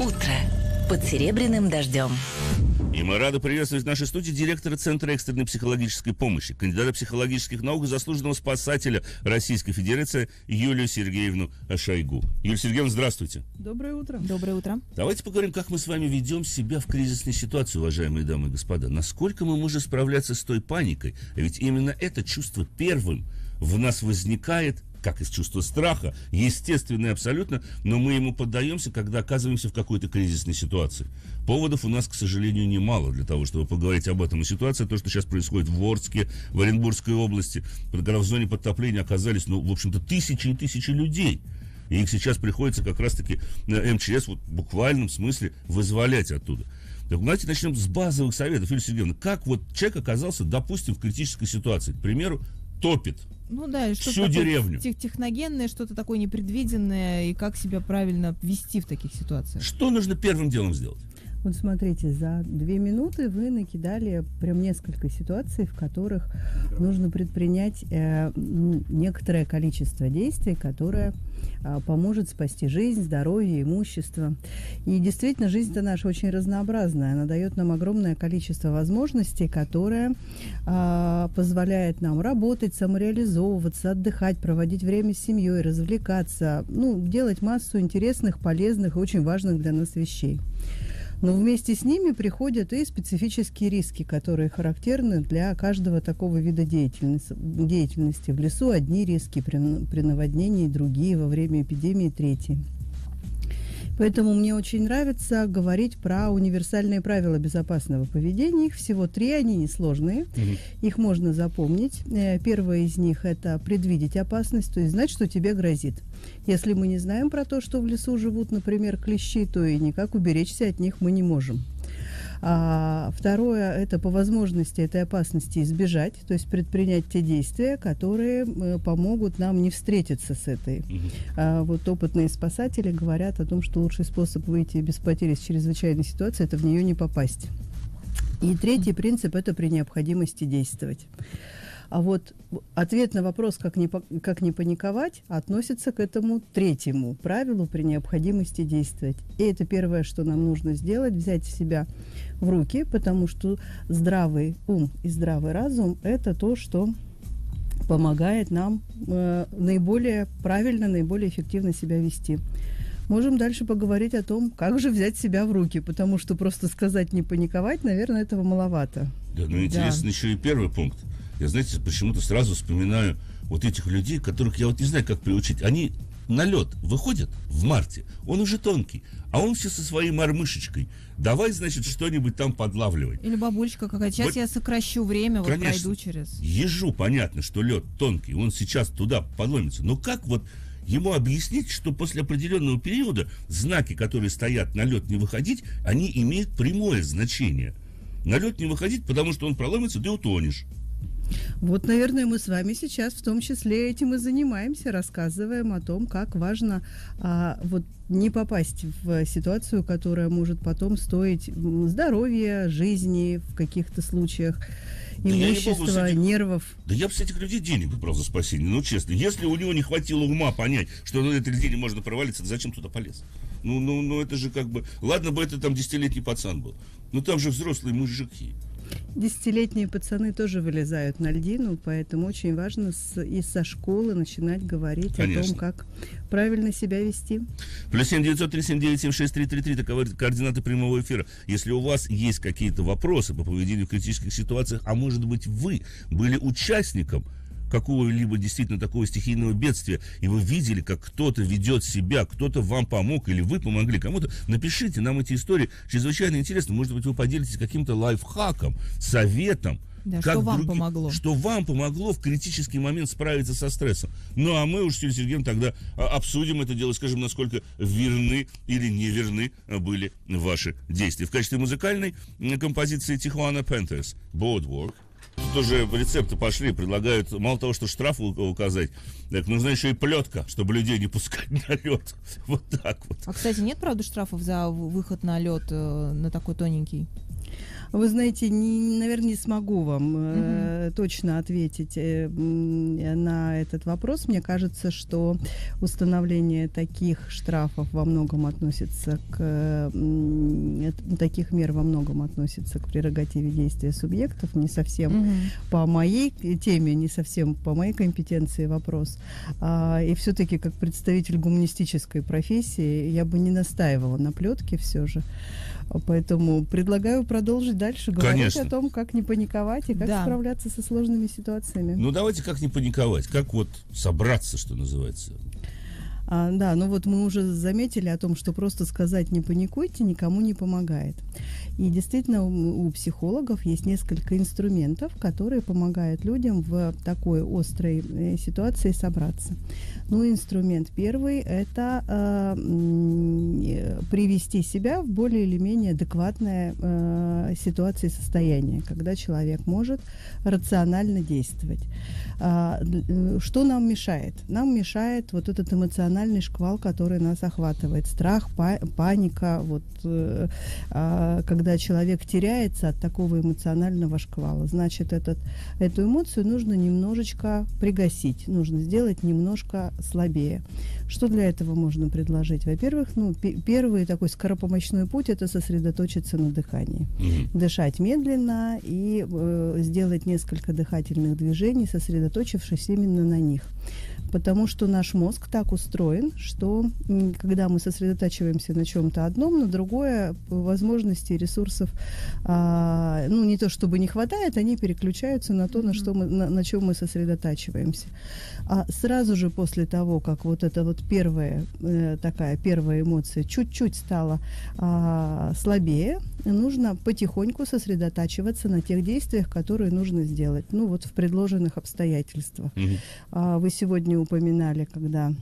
утро под серебряным дождем. И мы рады приветствовать в нашей студии директора Центра экстренной психологической помощи, кандидата психологических наук, заслуженного спасателя Российской Федерации Юлию Сергеевну Шойгу. Юлия Сергеевна, здравствуйте. Доброе утро. Доброе утро. Давайте поговорим, как мы с вами ведем себя в кризисной ситуации, уважаемые дамы и господа. Насколько мы можем справляться с той паникой, а ведь именно это чувство первым в нас возникает, как из чувства страха, естественно и абсолютно, но мы ему поддаемся, когда оказываемся в какой-то кризисной ситуации. Поводов у нас, к сожалению, немало для того, чтобы поговорить об этом. И ситуация, то, что сейчас происходит в Орске, в Оренбургской области, когда в зоне подтопления оказались, в общем-то, тысячи и тысячи людей. И их сейчас приходится как раз-таки МЧС в буквальном смысле вызволять оттуда. Так, давайте начнем с базовых советов. Юлия Сергеевна, как человек оказался, допустим, в критической ситуации? К примеру, топит всю деревню. Техногенное, что-то такое непредвиденное, и как себя правильно вести в таких ситуациях. Что нужно первым делом сделать? Вот смотрите, за 2 минуты вы накидали прям несколько ситуаций, в которых нужно предпринять некоторое количество действий, которое поможет спасти жизнь, здоровье, имущество. И действительно, жизнь-то наша очень разнообразная. Она дает нам огромное количество возможностей, которое позволяет нам работать, самореализовываться, отдыхать, проводить время с семьей, развлекаться, делать массу интересных, полезных и очень важных для нас вещей. Но вместе с ними приходят и специфические риски, которые характерны для каждого такого вида деятельности. В лесу одни риски, при наводнении другие, во время эпидемии третьи. Поэтому мне очень нравится говорить про универсальные правила безопасного поведения. Их всего 3, они несложные. Их можно запомнить. Первое из них – это предвидеть опасность, то есть знать, что тебе грозит. Если мы не знаем про то, что в лесу живут, например, клещи, то и никак уберечься от них мы не можем. Второе – это по возможности этой опасности избежать, то есть предпринять те действия, которые помогут нам не встретиться с этой. Вот опытные спасатели говорят о том, что лучший способ выйти без потери из чрезвычайной ситуации – это в нее не попасть. И третий принцип – это при необходимости действовать. А вот ответ на вопрос, как не паниковать, относится к этому третьему правилу при необходимости действовать. И это первое, что нам нужно сделать, взять себя в руки, потому что здравый ум и здравый разум – это то, что помогает нам наиболее правильно, наиболее эффективно себя вести. Можем дальше поговорить о том, как же взять себя в руки, потому что просто сказать «не паниковать», наверное, этого маловато. Да, интересно еще и первый пункт. Я, знаете, почему-то сразу вспоминаю вот этих людей, которых я не знаю, как приучить. Они на лед выходят в марте, он уже тонкий, а он все со своей мормышечкой. Давай, значит, что-нибудь там подлавливать. Или бабулечка какая-то. Сейчас я сокращу время, конечно, пройду через... Ежу понятно, что лед тонкий, он сейчас туда подломится. Но как ему объяснить, что после определенного периода знаки, которые стоят на лед не выходить, они имеют прямое значение. На лед не выходить, потому что он проломится, ты утонешь. Вот, наверное, мы с вами сейчас в том числе этим и занимаемся, рассказываем о том, как важно не попасть в ситуацию, которая может потом стоить здоровья, жизни в каких-то случаях, имущества, нервов. Да я бы с этих людей денег брал за спасение, честно. Если у него не хватило ума понять, что на этой льдине можно провалиться, зачем туда полез? Это же ладно бы это там 10-летний пацан был, но там же взрослые мужики. 10-летние пацаны тоже вылезают на льдину, поэтому очень важно со школы начинать говорить о том, как правильно себя вести. +7 903 797 6333 таковы координаты прямого эфира. Если у вас есть какие-то вопросы по поведению в критических ситуациях, а может быть вы были участником какого-либо действительно такого стихийного бедствия, и вы видели, как кто-то ведет себя, кто-то вам помог, или вы помогли кому-то, напишите нам эти истории. Чрезвычайно интересно. Может быть, вы поделитесь каким-то лайфхаком, советом. Да, что вам помогло. Что вам помогло в критический момент справиться со стрессом. А мы уж с Юлией Сергеевной тогда обсудим это дело, скажем, насколько верны или неверны были ваши действия. В качестве музыкальной композиции Tijuana Panthers «Boardwalk». Тут уже рецепты пошли, предлагают мало того, что штраф указать, так нужна еще и плетка, чтобы людей не пускать на лед. Вот так вот. А, кстати, нет, правда, штрафов за выход на лед на такой тоненький? Вы знаете, наверное, не смогу вам точно ответить на этот вопрос. Мне кажется, что установление таких штрафов во многом относится таких мер во многом относится к прерогативе действия субъектов, не совсем по моей теме, не совсем по моей компетенции вопрос. И все-таки, как представитель гуманистической профессии, я бы не настаивала на плетке все же. Поэтому предлагаю продолжить дальше говорить о том, как не паниковать и как справляться со сложными ситуациями. Ну, давайте как не паниковать, как вот собраться, что называется. Да, ну вот мы уже заметили о том, что просто сказать «не паникуйте» никому не помогает. И действительно у психологов есть несколько инструментов, которые помогают людям в такой острой ситуации собраться. Ну, инструмент первый – это привести себя в более или менее адекватное ситуации состояние, когда человек может рационально действовать. Что нам мешает? Нам мешает вот этот эмоциональный шквал, который нас охватывает. Страх, паника. Вот, когда человек теряется от такого эмоционального шквала, значит, эту эмоцию нужно немножечко пригасить, нужно сделать немножко слабее. Что для этого можно предложить? Во-первых, первый такой скоропомощной путь – это сосредоточиться на дыхании. Дышать медленно и сделать несколько дыхательных движений, сосредоточившись именно на них. Потому что наш мозг так устроен, что когда мы сосредотачиваемся на чем-то одном, на другое возможностей, ресурсов, не то чтобы не хватает, они переключаются на то, на чем мы сосредотачиваемся. А сразу же после того, как вот эта вот первая эмоция чуть-чуть стала слабее, нужно потихоньку сосредотачиваться на тех действиях, которые нужно сделать, в предложенных обстоятельствах. Вы сегодня упоминали, когда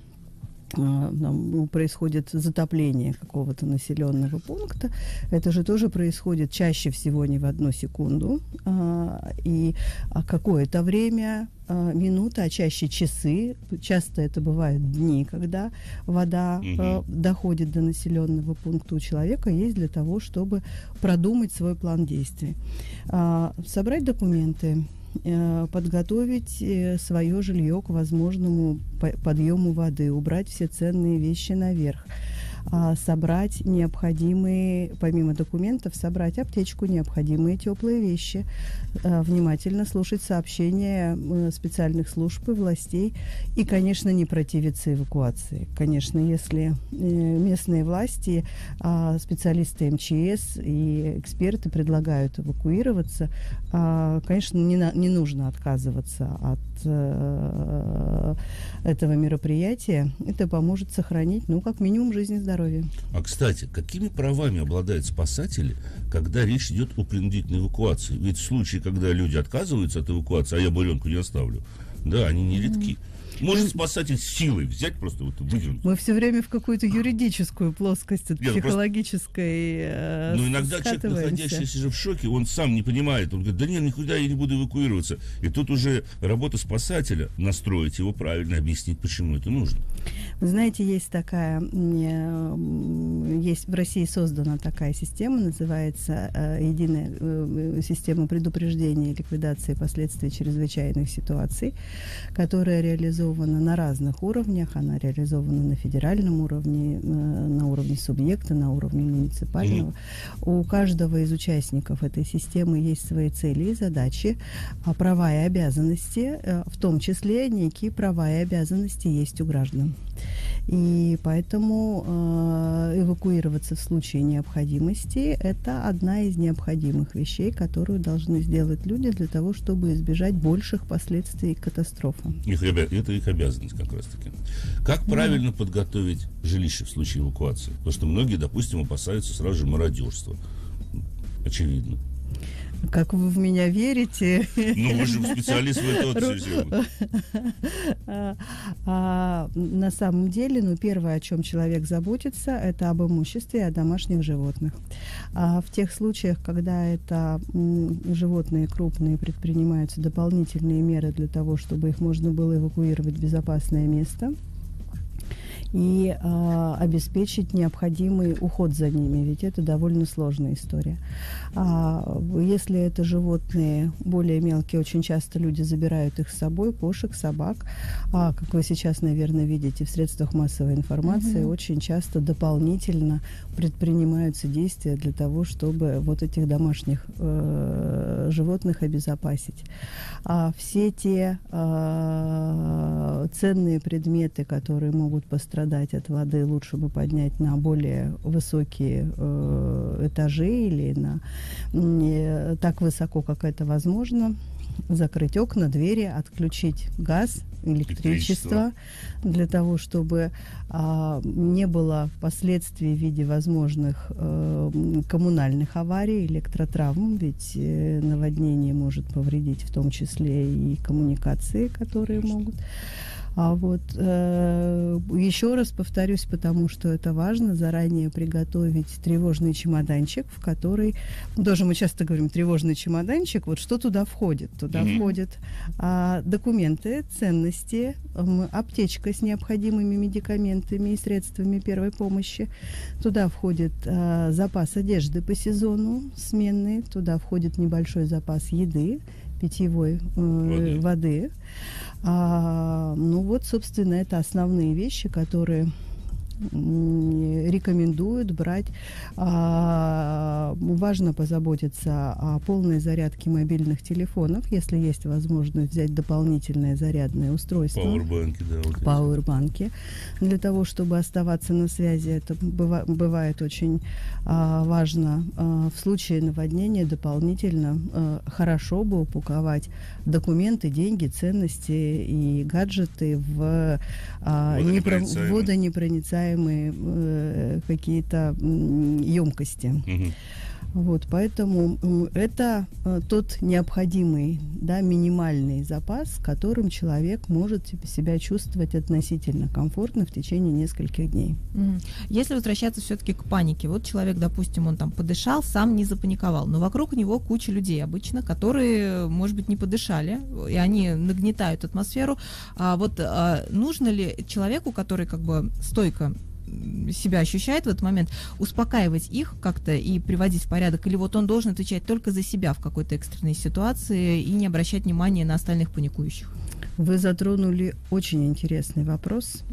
происходит затопление какого-то населенного пункта, это же тоже происходит чаще всего не в одну секунду, и какое-то время, минуты, а чаще часы, часто это бывают дни, когда вода доходит до населенного пункта у человека, есть для того, чтобы продумать свой план действий. Собрать документы, подготовить свое жилье к возможному подъему воды, убрать все ценные вещи наверх, собрать необходимые, помимо документов, собрать аптечку, необходимые теплые вещи, внимательно слушать сообщения специальных служб и властей и, конечно, не противиться эвакуации. Конечно, если местные власти, специалисты МЧС и эксперты предлагают эвакуироваться, конечно, не нужно отказываться от этого мероприятия. Это поможет сохранить, как минимум, жизнь и здоровье. А, кстати, какими правами обладают спасатели, когда речь идет о принудительной эвакуации? Ведь в случае, когда люди отказываются от эвакуации, а я буренку не оставлю, да, они нередки. Может спасатель силой взять, просто выдернуть. Мы все время в какую-то юридическую плоскость от психологической иногда человек, находящийся же в шоке, он сам не понимает. Он говорит, да нет, никуда я не буду эвакуироваться. И тут уже работа спасателя настроить его правильно, объяснить, почему это нужно. Вы знаете, есть в России создана такая система, называется единая система предупреждения и ликвидации последствий чрезвычайных ситуаций, которая реализована на разных уровнях. Она реализована на федеральном уровне, на уровне субъекта, на уровне муниципального. У каждого из участников этой системы есть свои цели и задачи, права и обязанности, в том числе некие права и обязанности есть у граждан. И поэтому эвакуироваться в случае необходимости – это одна из необходимых вещей, которую должны сделать люди для того, чтобы избежать больших последствий катастрофы. Это их обязанность как раз-таки. Как правильно подготовить жилище в случае эвакуации? Потому что многие, допустим, опасаются сразу же мародерства. Очевидно. Как вы в меня верите? Вы же специалист в этой отрасли. На самом деле, первое, о чем человек заботится, это об имуществе и о домашних животных. В тех случаях, когда это животные крупные, предпринимаются дополнительные меры для того, чтобы их можно было эвакуировать в безопасное место. и обеспечить необходимый уход за ними, ведь это довольно сложная история. Если это животные более мелкие, очень часто люди забирают их с собой, кошек, собак. Как вы сейчас, наверное, видите в средствах массовой информации, очень часто дополнительно предпринимаются действия для того, чтобы вот этих домашних животных обезопасить. Все те ценные предметы, которые могут пострадать от воды, лучше бы поднять на более высокие этажи или так высоко, как это возможно, закрыть окна, двери, отключить газ, электричество, для того, чтобы не было последствий в виде возможных коммунальных аварий, электротравм, ведь наводнение может повредить в том числе и коммуникации, которые могут. Еще раз повторюсь, потому что это важно, заранее приготовить тревожный чемоданчик, в который, тоже мы часто говорим, тревожный чемоданчик, вот что туда входит? Туда входят документы, ценности, аптечка с необходимыми медикаментами и средствами первой помощи, туда входит запас одежды по сезону сменный, туда входит небольшой запас еды, питьевой воды. Собственно, это основные вещи, которые рекомендуют брать. Важно позаботиться о полной зарядке мобильных телефонов, если есть возможность взять дополнительное зарядное устройство. Пауэрбанки, да. Пауэрбанки. Для того, чтобы оставаться на связи, это бывает очень важно. В случае наводнения дополнительно хорошо бы упаковать документы, деньги, ценности и гаджеты в водонепроницаемые какие-то емкости. Поэтому это тот необходимый, минимальный запас, которым человек может себя чувствовать относительно комфортно в течение нескольких дней. Если возвращаться все-таки к панике, вот человек, допустим, он там подышал, сам не запаниковал, но вокруг него куча людей обычно, которые, может быть, не подышали, и они нагнетают атмосферу. Нужно ли человеку, который как бы стойко себя ощущает в этот момент, успокаивать их как-то и приводить в порядок, или вот он должен отвечать только за себя в какой-то экстренной ситуации и не обращать внимания на остальных паникующих? Вы затронули очень интересный вопрос.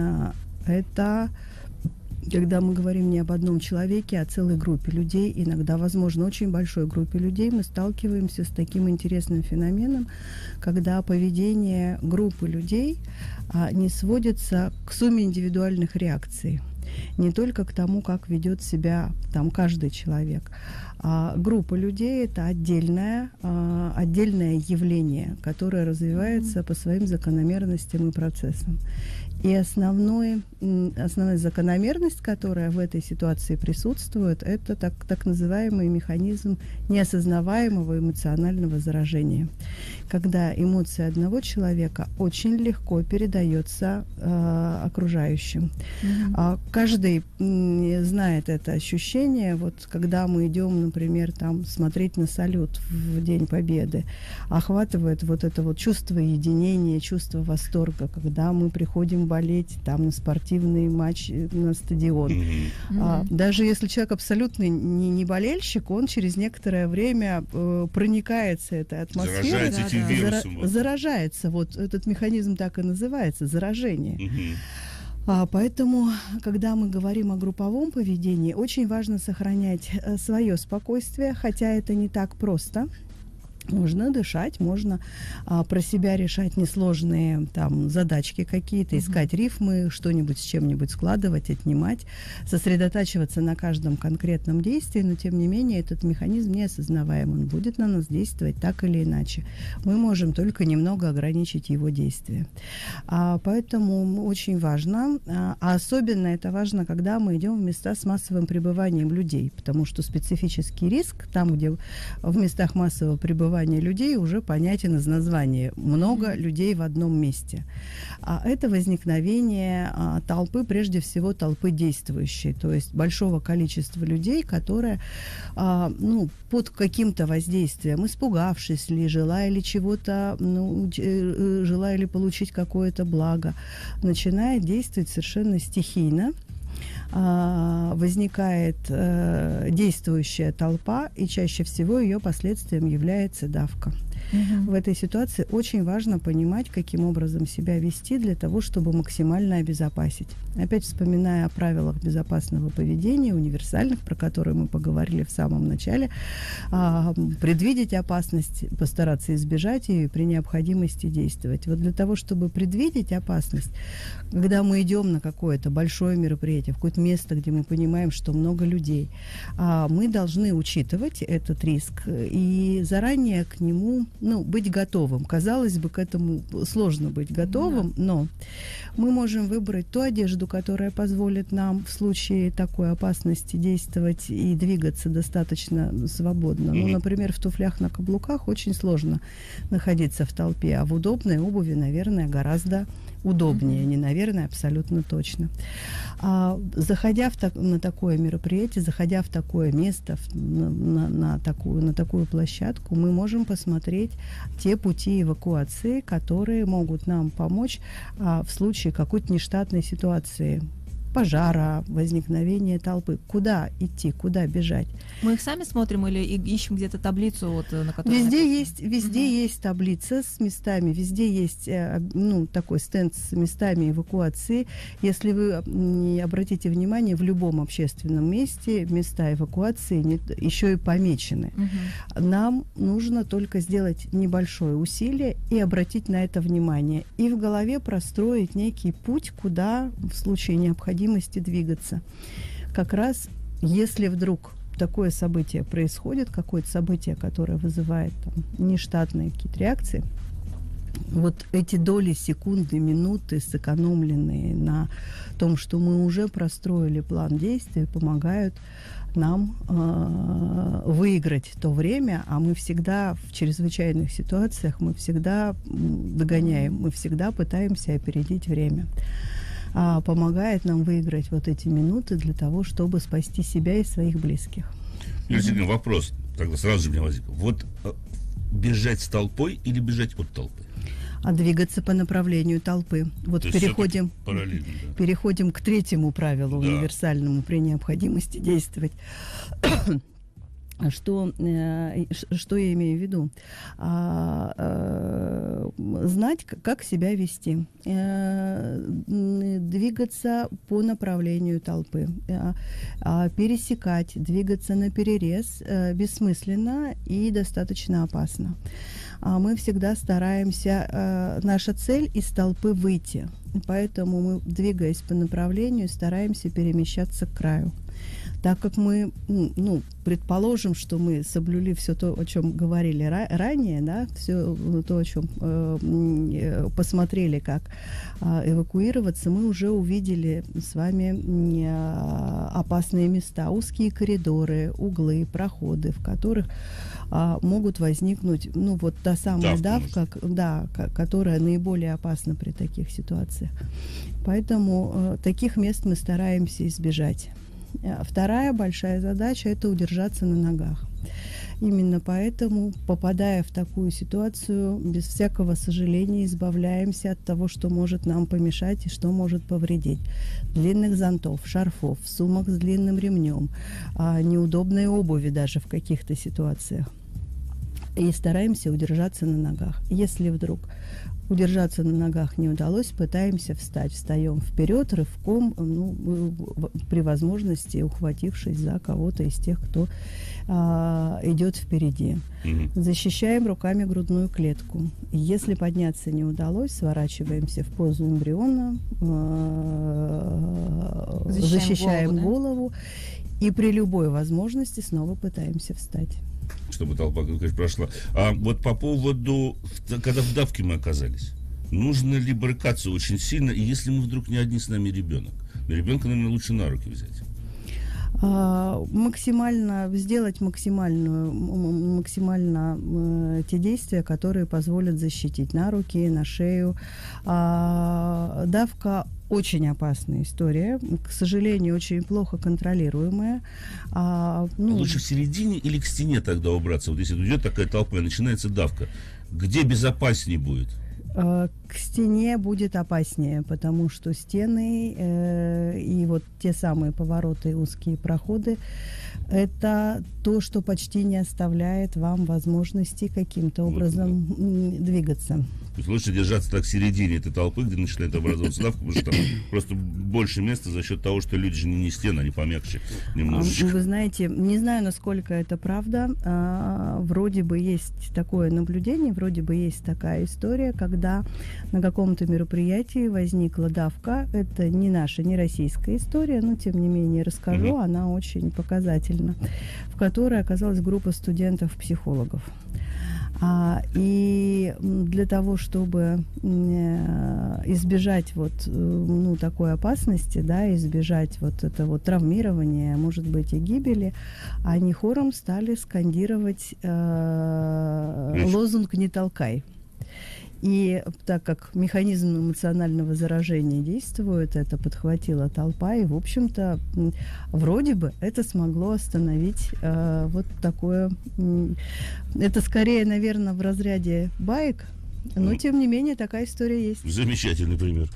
Это когда мы говорим не об одном человеке, а о целой группе людей, иногда, возможно, очень большой группе людей, мы сталкиваемся с таким интересным феноменом, когда поведение группы людей не сводится к сумме индивидуальных реакций, не только к тому, как ведет себя там каждый человек. Группа людей – это отдельное явление, которое развивается по своим закономерностям и процессам. И основная закономерность, которая в этой ситуации присутствует, это так называемый механизм неосознаваемого эмоционального заражения. Когда эмоции одного человека очень легко передается окружающим. Каждый знает это ощущение. Вот когда мы идем, например, смотреть на салют в День Победы, охватывает вот это вот чувство единения, чувство восторга, когда мы приходим болеть на спортивный матч на стадион. Даже если человек абсолютно не болельщик, он через некоторое время проникается этой атмосферой, заражается. Вот этот механизм так и называется — заражение. Поэтому, когда мы говорим о групповом поведении, очень важно сохранять свое спокойствие, хотя это не так просто. Можно дышать, можно про себя решать несложные задачки какие-то, искать рифмы, что-нибудь с чем-нибудь складывать, отнимать, сосредотачиваться на каждом конкретном действии, но тем не менее этот механизм неосознаваем, он будет на нас действовать так или иначе. Мы можем только немного ограничить его действие. Поэтому очень важно, а особенно это важно, когда мы идем в места с массовым пребыванием людей, потому что специфический риск там, где в местах массового пребывания пребывания людей уже понятен из названия. Много людей в одном месте. А это возникновение толпы, прежде всего толпы действующей, то есть большого количества людей, которые под каким-то воздействием, испугавшись ли, желая ли чего-то, желая ли получить какое-то благо, начинает действовать совершенно стихийно. Возникает действующая толпа, и чаще всего ее последствием является давка. В этой ситуации очень важно понимать, каким образом себя вести для того, чтобы максимально обезопасить. Опять вспоминая о правилах безопасного поведения, универсальных, про которые мы поговорили в самом начале, предвидеть опасность, постараться избежать ее и при необходимости действовать. Вот для того, чтобы предвидеть опасность, когда мы идем на какое-то большое мероприятие, в какое-то место, где мы понимаем, что много людей, мы должны учитывать этот риск и заранее к нему быть готовым. Казалось бы, к этому сложно быть готовым, но мы можем выбрать ту одежду, которая позволит нам в случае такой опасности действовать и двигаться достаточно свободно. Например, в туфлях на каблуках очень сложно находиться в толпе, а в удобной обуви, наверное, гораздо удобнее. Не наверное, абсолютно точно. Заходя на такое мероприятие, заходя в такое место, на такую площадку, мы можем посмотреть те пути эвакуации, которые могут нам помочь в случае какой-то нештатной ситуации, пожара, возникновения толпы. Куда идти, куда бежать? Мы их сами смотрим или ищем где-то таблицу, на которой... Везде есть таблица с местами, везде есть такой стенд с местами эвакуации. Если вы не обратите внимание, в любом общественном месте места эвакуации еще и помечены. Нам нужно только сделать небольшое усилие и обратить на это внимание. И в голове простроить некий путь, куда в случае необходимости двигаться. Как раз если вдруг такое событие происходит, какое-то событие, которое вызывает нештатные какие-то реакции, вот эти доли секунды, минуты, сэкономленные на том, что мы уже простроили план действий, помогают нам выиграть то время, а мы всегда в чрезвычайных ситуациях, мы всегда догоняем, мы всегда пытаемся опередить время. Помогает нам выиграть вот эти минуты для того, чтобы спасти себя и своих близких. Юлия Сергеевна, вопрос тогда сразу же у меня возник. Вот бежать с толпой или бежать от толпы? А двигаться по направлению толпы. Вот переходим к третьему правилу, универсальному, при необходимости действовать. Что я имею в виду? Знать, как себя вести. Двигаться по направлению толпы. Пересекать, двигаться наперерез бессмысленно и достаточно опасно. Мы всегда стараемся, наша цель из толпы выйти. Поэтому мы, двигаясь по направлению, стараемся перемещаться к краю. Так как мы, предположим, что мы соблюли все то, о чем говорили ранее, да, все то, о чем посмотрели, как эвакуироваться, мы уже увидели с вами опасные места, узкие коридоры, углы, проходы, в которых могут возникнуть, та самая давка, которая наиболее опасна при таких ситуациях. Поэтому таких мест мы стараемся избежать. Вторая большая задача – это удержаться на ногах. Именно поэтому, попадая в такую ситуацию, без всякого сожаления избавляемся от того, что может нам помешать и что может повредить. Длинных зонтов, шарфов, сумок с длинным ремнем, неудобной обуви даже в каких-то ситуациях. И стараемся удержаться на ногах. Если вдруг удержаться на ногах не удалось, пытаемся встать. Встаем вперед, рывком, при возможности ухватившись за кого-то из тех, кто идет впереди. Защищаем руками грудную клетку. Если подняться не удалось, сворачиваемся в позу эмбриона, защищаем голову и при любой возможности снова пытаемся встать. Чтобы толпа, конечно, прошла. А вот по поводу, когда в давке мы оказались, нужно ли брыкаться очень сильно, и если мы вдруг не одни, с нами ребенок? Но ребенка, наверное, лучше на руки взять. Максимально сделать максимально те действия, которые позволят защитить на руки, на шею. Давка очень опасная история, к сожалению, очень плохо контролируемая. Лучше в середине или к стене тогда убраться? Вот если идет такая толпа и начинается давка, где безопаснее будет? К стене будет опаснее, потому что стены и вот те самые повороты и узкие проходы — это то, что почти не оставляет вам возможности каким-то образом двигаться. То есть лучше держаться так в середине этой толпы, где начинает образовываться давка, потому что там просто больше места за счет того, что люди же не стены, они помягче немножечко. Вы знаете, не знаю, насколько это правда. Вроде бы есть такое наблюдение, вроде бы есть такая история, когда на каком-то мероприятии возникла давка. Это не наша, не российская история, но тем не менее расскажу, она очень показательна, в которой оказалась группа студентов-психологов. И для того, чтобы избежать такой опасности, да, избежать вот этого травмирования, может быть, и гибели, они хором стали скандировать лозунг «Не толкай». И так как механизм эмоционального заражения действует, это подхватила толпа, и, в общем-то, вроде бы это смогло остановить вот такое... Это скорее, наверное, в разряде баек, но, тем не менее, такая история есть. Замечательный пример.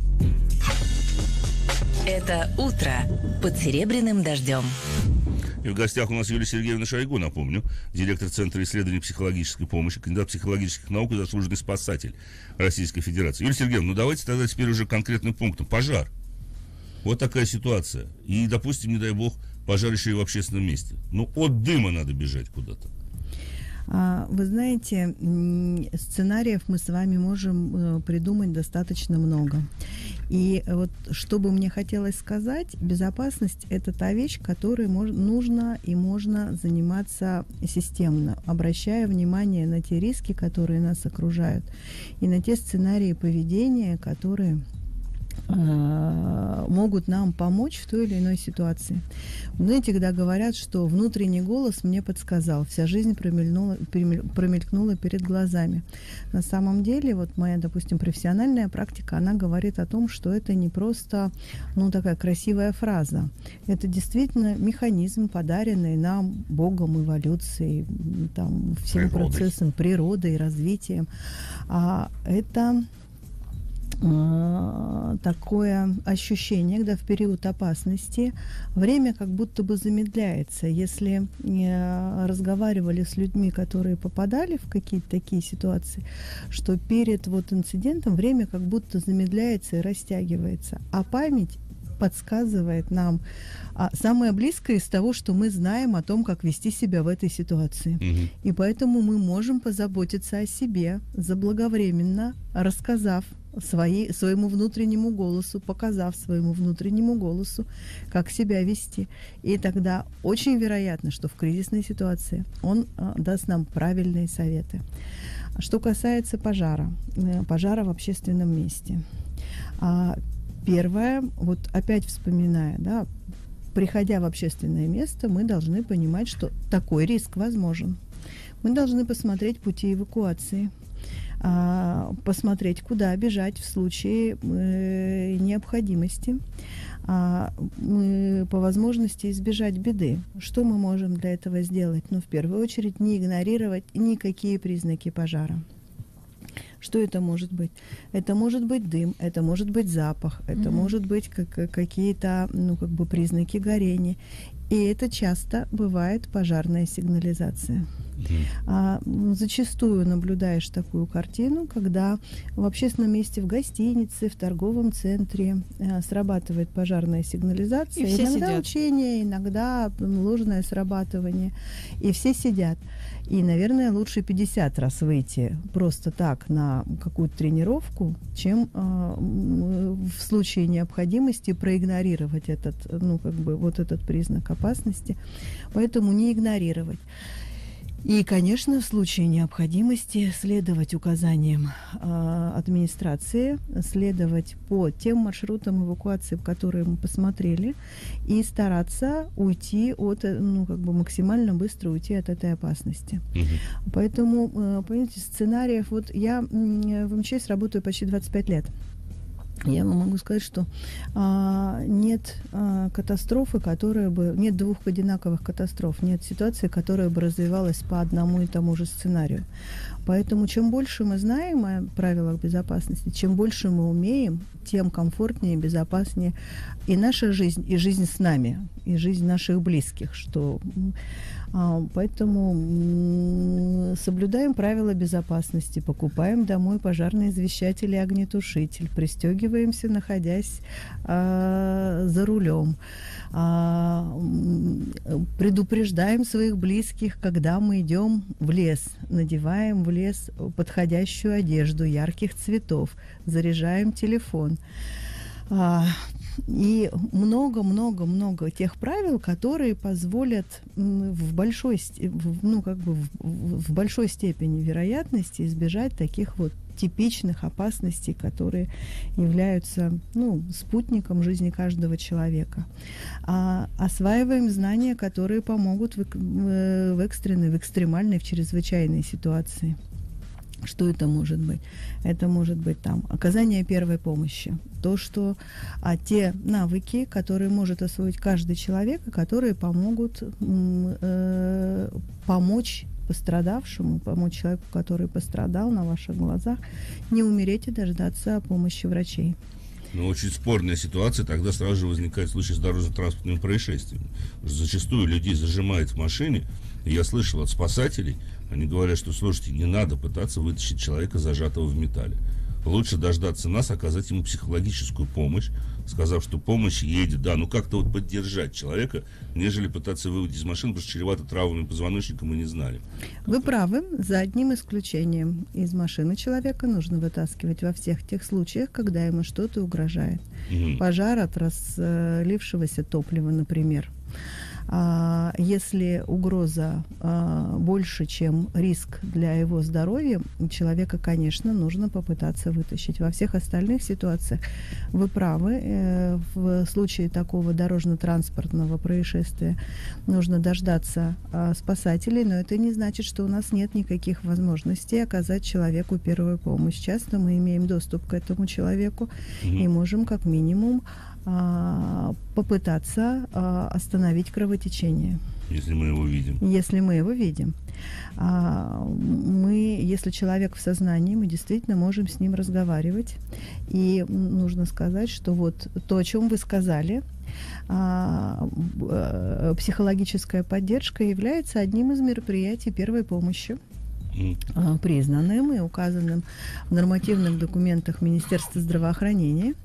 Это «Утро» под серебряным дождем. И в гостях у нас Юлия Сергеевна Шойгу, напомню, директор Центра исследований психологической помощи, кандидат психологических наук и заслуженный спасатель Российской Федерации. Юлия Сергеевна, давайте тогда теперь уже конкретным пунктом. Пожар. Вот такая ситуация. И, допустим, не дай бог, пожар еще и в общественном месте. От дыма надо бежать куда-то. Вы знаете, сценариев мы с вами можем придумать достаточно много. И вот что бы мне хотелось сказать, безопасность — это та вещь, которой нужно и можно заниматься системно, обращая внимание на те риски, которые нас окружают, и на те сценарии поведения, которые могут нам помочь в той или иной ситуации. Знаете, когда говорят, что внутренний голос мне подсказал, вся жизнь промелькнула перед глазами. На самом деле, вот моя, допустим, профессиональная практика, она говорит о том, что это не просто, такая красивая фраза. Это действительно механизм, подаренный нам Богом, эволюцией, всем процессом природы и развитием. Это такое ощущение, когда в период опасности время как будто бы замедляется. Если разговаривали с людьми, которые попадали в какие-то такие ситуации, что перед инцидентом время как будто замедляется и растягивается, а память подсказывает нам самое близкое из того, что мы знаем о том, как вести себя в этой ситуации. И поэтому мы можем позаботиться о себе, заблаговременно рассказав своему внутреннему голосу, показав своему внутреннему голосу, как себя вести. И тогда очень вероятно, что в кризисной ситуации он даст нам правильные советы. Что касается пожара в общественном месте. Первое, опять вспоминая, приходя в общественное место, мы должны понимать, что такой риск возможен. Мы должны посмотреть пути эвакуации, посмотреть, куда бежать в случае необходимости, по возможности избежать беды. Что мы можем для этого сделать? В первую очередь, не игнорировать никакие признаки пожара. Что это может быть? Это может быть дым, это может быть запах, это может быть какие-то признаки горения. И это часто бывает пожарная сигнализация. Зачастую наблюдаешь такую картину, когда в общественном месте, в гостинице, в торговом центре срабатывает пожарная сигнализация. И иногда сидят. учение, иногда ложное срабатывание. И все сидят. И, наверное, лучше 50 раз выйти просто так на какую-то тренировку, чем в случае необходимости проигнорировать этот признак опасности. Поэтому не игнорировать. И, конечно, в случае необходимости следовать указаниям администрации, следовать по тем маршрутам эвакуации, которые мы посмотрели, и стараться уйти от, максимально быстро уйти от этой опасности. Поэтому, понимаете, сценариев... Вот я в МЧС работаю почти 25 лет. Я вам могу сказать, что нет катастрофы, которая бы... Нет двух одинаковых катастроф, нет ситуации, которая бы развивалась по одному и тому же сценарию. Поэтому чем больше мы знаем о правилах безопасности, чем больше мы умеем, тем комфортнее, безопаснее и наша жизнь, и жизнь с нами, и жизнь наших близких. Поэтому соблюдаем правила безопасности, покупаем домой пожарный извещатель и огнетушитель, пристегиваемся, находясь за рулем, предупреждаем своих близких, когда мы идем в лес, надеваем в лес подходящую одежду ярких цветов, заряжаем телефон. И много-много-много тех правил, которые позволят в большой степени вероятности избежать таких вот типичных опасностей, которые являются спутником жизни каждого человека. Осваиваем знания, которые помогут в экстренной, в экстремальной, в чрезвычайной ситуации. Что это может быть? Это может быть оказание первой помощи. Те навыки, которые может освоить каждый человек, и которые помогут помочь пострадавшему, помочь человеку, который пострадал на ваших глазах, не умереть и дождаться помощи врачей. Но очень спорная ситуация, тогда сразу же возникает случай с дорожно-транспортными происшествиями. Зачастую людей зажимает в машине. Я слышал от спасателей, они говорят, что, слушайте, не надо пытаться вытащить человека, зажатого в металле. Лучше дождаться нас, оказать ему психологическую помощь, сказав, что помощь едет, как-то поддержать человека, нежели пытаться выводить из машины, потому что чревато травмами позвоночника, мы не знали. Вы правы, за одним исключением. Из машины человека нужно вытаскивать во всех тех случаях, когда ему что-то угрожает. Пожар от разлившегося топлива, например. Если угроза больше, чем риск для его здоровья, человека, конечно, нужно попытаться вытащить. Во всех остальных ситуациях вы правы. В случае такого дорожно-транспортного происшествия нужно дождаться спасателей, но это не значит, что у нас нет никаких возможностей оказать человеку первую помощь. Часто мы имеем доступ к этому человеку и можем как минимум попытаться остановить кровотечение. Если мы его видим. Если мы его видим. Если человек в сознании, мы действительно можем с ним разговаривать. И нужно сказать, что вот то, о чем вы сказали, психологическая поддержка является одним из мероприятий первой помощи, признанным и указанным в нормативных документах Министерства здравоохранения.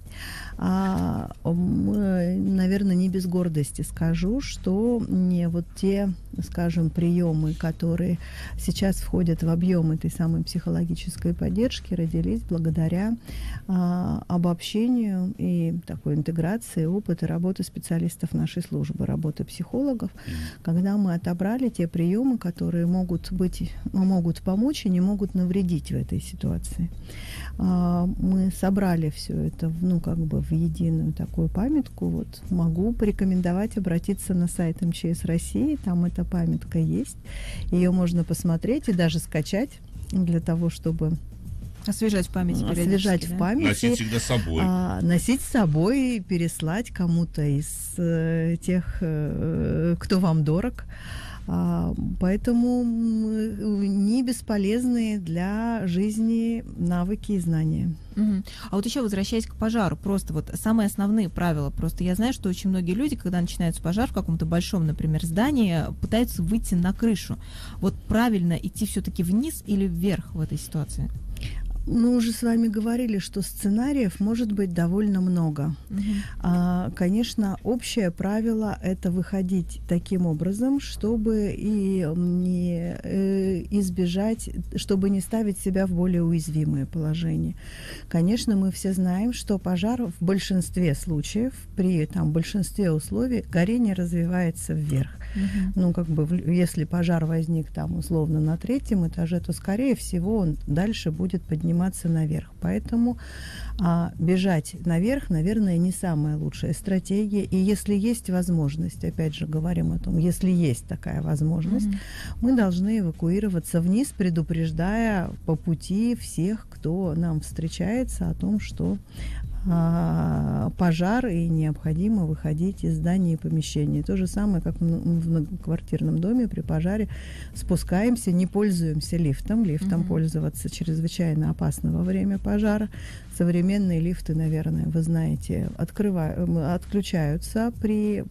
Наверное, не без гордости скажу, что вот те, скажем, приемы, которые сейчас входят в объем этой самой психологической поддержки, родились благодаря обобщению и такой интеграции опыта работы специалистов нашей службы, работы психологов, когда мы отобрали те приемы, которые могут помочь и не могут навредить в этой ситуации. Мы собрали все это в единую такую памятку. Вот могу порекомендовать обратиться на сайт МЧС России, там эта памятка есть. Ее можно посмотреть и даже скачать для того, чтобы освежать в памяти. Освежать в памяти. Носить всегда с собой. Носить с собой и переслать кому-то из тех, кто вам дорог. Поэтому не бесполезные для жизни навыки и знания. А вот еще возвращаясь к пожару, просто вот самые основные правила. Просто я знаю, что очень многие люди, когда начинается пожар в каком-то большом, например, здании, пытаются выйти на крышу. Вот правильно идти все-таки вниз или вверх в этой ситуации? Мы уже с вами говорили, что сценариев может быть довольно много. Конечно, общее правило – это выходить таким образом, чтобы и не избежать, чтобы не ставить себя в более уязвимое положение. Конечно, мы все знаем, что пожар в большинстве случаев, при большинстве условий, горение развивается вверх. Ну, как бы, если пожар возник там условно на 3-м этаже, то, скорее всего, он дальше будет подниматься наверх. Поэтому бежать наверх, наверное, не самая лучшая стратегия. И если есть возможность, опять же говорим о том, если есть такая возможность, мы должны эвакуироваться вниз, предупреждая по пути всех, кто нам встречается, о том, что пожар и необходимо выходить из здания и помещения. То же самое, как в многоквартирном доме при пожаре спускаемся, не пользуемся лифтом. Лифтом пользоваться чрезвычайно опасно во время пожара. Современные лифты, наверное, вы знаете, отключаются при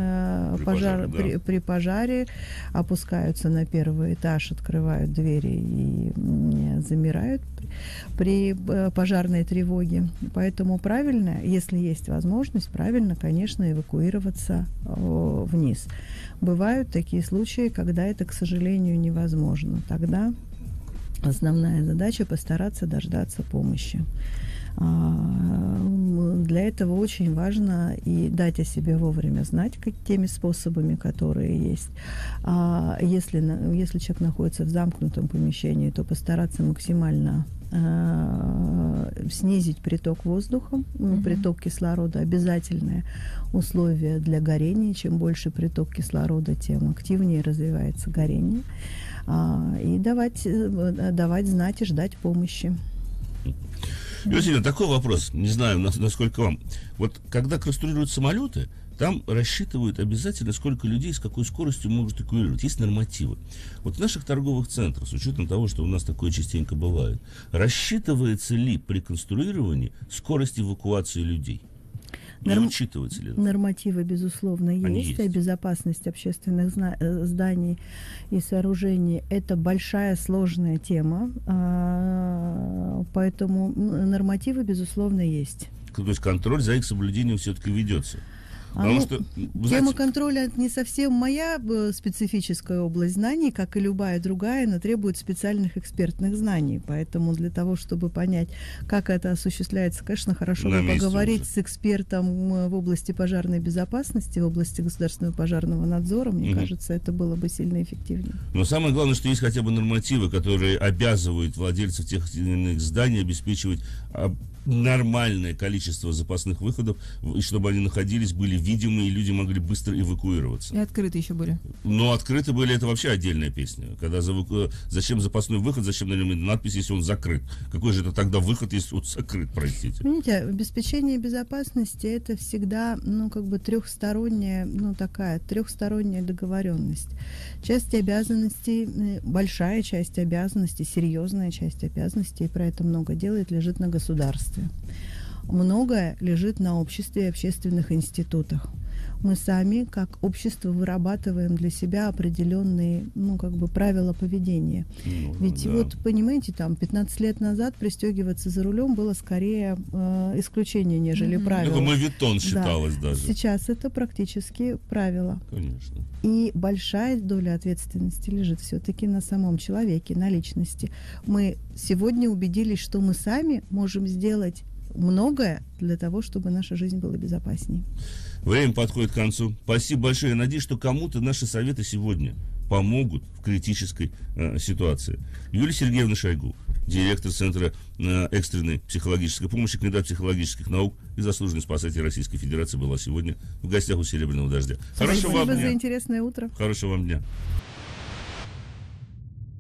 пожаре, опускаются на 1-й этаж, открывают двери и замирают при пожарной тревоге. Поэтому правильно, если есть возможность, правильно, конечно, эвакуироваться вниз. Бывают такие случаи, когда это, к сожалению, невозможно. Тогда основная задача — постараться дождаться помощи. Для этого очень важно и дать о себе вовремя знать теми способами, которые есть. Если человек находится в замкнутом помещении, то постараться максимально снизить приток воздуха, приток кислорода — обязательное условие для горения. Чем больше приток кислорода, тем активнее развивается горение. И давать знать и ждать помощи. Юрий, такой вопрос, не знаю, насколько вам. Вот когда конструируют самолеты, там рассчитывают обязательно, сколько людей с какой скоростью могут эвакуировать. Есть нормативы. Вот в наших торговых центрах, с учетом того, что у нас такое частенько бывает, рассчитывается ли при конструировании скорость эвакуации людей? Не учитывается ли это? Нормативы, безусловно, есть. А безопасность общественных зданий и сооружений — это большая сложная тема, поэтому нормативы, безусловно, есть. То есть контроль за их соблюдением все-таки ведется? Потому что, тема контроля не совсем моя специфическая область знаний, как и любая другая, но требует специальных экспертных знаний. Поэтому для того, чтобы понять, как это осуществляется, конечно, хорошо бы поговорить с экспертом в области пожарной безопасности, в области государственного пожарного надзора. Мне кажется, это было бы сильно эффективнее. Но самое главное, что есть хотя бы нормативы, которые обязывают владельцев тех или иных зданий обеспечивать нормальное количество запасных выходов, и чтобы они находились, были видимы, и люди могли быстро эвакуироваться. И открыты еще были. Но открыты были — это вообще отдельная песня. Когда зачем запасной выход, зачем на нем надпись, если он закрыт? Какой же это тогда выход, если он закрыт, простите? Понимаете, обеспечение безопасности — это всегда, трехсторонняя договоренность. Часть обязанностей, большая часть обязанностей, серьезная часть обязанностей, и про это много делает, лежит на государстве. Многое лежит на обществе и общественных институтах. Мы сами, как общество, вырабатываем для себя определенные, правила поведения. Ведь понимаете, 15 лет назад пристегиваться за рулем было скорее исключение, нежели правило. Это моветон считалось даже. Сейчас это практически правило. Конечно. И большая доля ответственности лежит все-таки на самом человеке, на личности. Мы сегодня убедились, что мы сами можем сделать многое для того, чтобы наша жизнь была безопаснее. Время подходит к концу. Спасибо большое. Я надеюсь, что кому-то наши советы сегодня помогут в критической ситуации. Юлия Сергеевна Шойгу, директор Центра экстренной психологической помощи, кандидат психологических наук и заслуженный спасатель Российской Федерации, была сегодня в гостях у «Серебряного дождя». Спасибо за интересное утро. Хорошего вам дня.